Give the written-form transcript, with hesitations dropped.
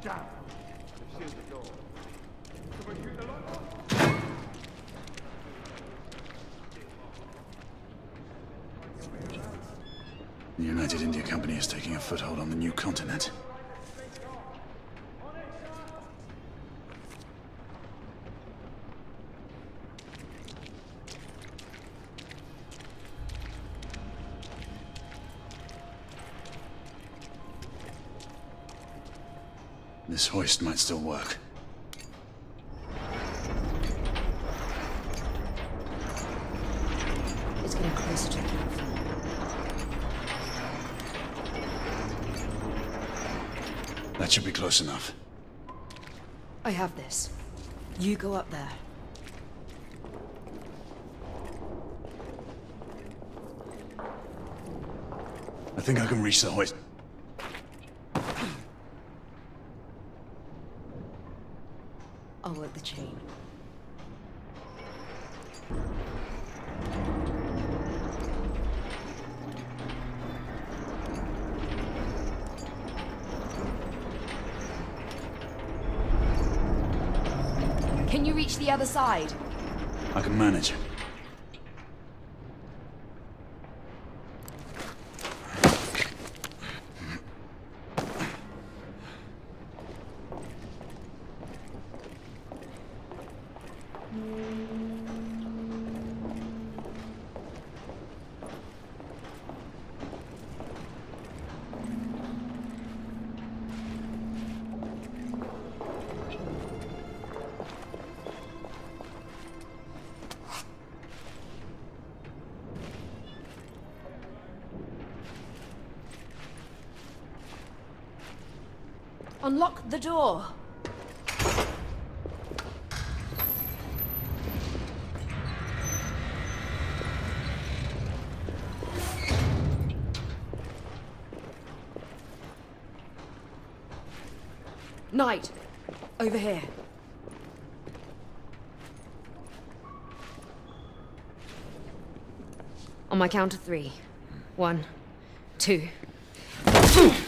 The United India Company is taking a foothold on the new continent. This hoist might still work. It's getting closer to the platform. That should be close enough. I have this. You go up there. I think I can reach the hoist. I'll work the chain. Can you reach the other side? I can manage. Unlock the door. Knight, over here. On my count of 3. 1, 2.